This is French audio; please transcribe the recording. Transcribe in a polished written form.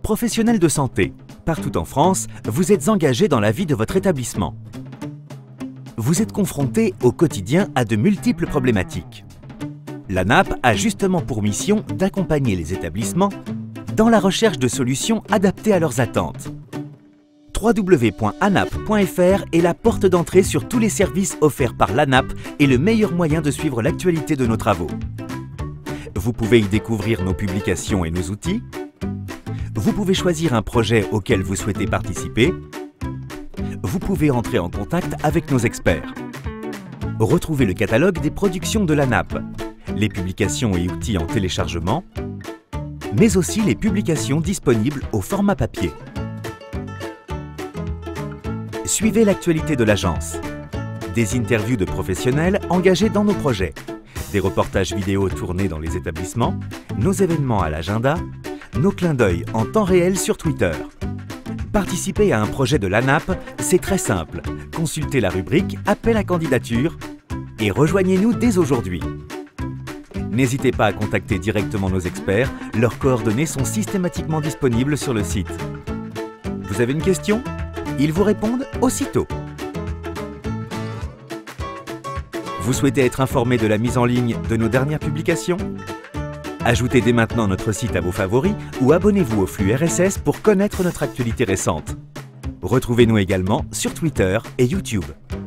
Professionnels de santé, partout en France, vous êtes engagés dans la vie de votre établissement. Vous êtes confrontés au quotidien à de multiples problématiques. L'ANAP a justement pour mission d'accompagner les établissements dans la recherche de solutions adaptées à leurs attentes. www.anap.fr est la porte d'entrée sur tous les services offerts par l'ANAP et le meilleur moyen de suivre l'actualité de nos travaux. Vous pouvez y découvrir nos publications et nos outils. Vous pouvez choisir un projet auquel vous souhaitez participer. Vous pouvez entrer en contact avec nos experts. Retrouvez le catalogue des productions de l'ANAP, les publications et outils en téléchargement, mais aussi les publications disponibles au format papier. Suivez l'actualité de l'agence. Des interviews de professionnels engagés dans nos projets, des reportages vidéo tournés dans les établissements, nos événements à l'agenda, nos clins d'œil en temps réel sur Twitter. Participer à un projet de l'ANAP, c'est très simple. Consultez la rubrique « Appel à candidature » et rejoignez-nous dès aujourd'hui. N'hésitez pas à contacter directement nos experts, leurs coordonnées sont systématiquement disponibles sur le site. Vous avez une question? Ils vous répondent aussitôt. Vous souhaitez être informé de la mise en ligne de nos dernières publications? Ajoutez dès maintenant notre site à vos favoris ou abonnez-vous au flux RSS pour connaître notre actualité récente. Retrouvez-nous également sur Twitter et YouTube.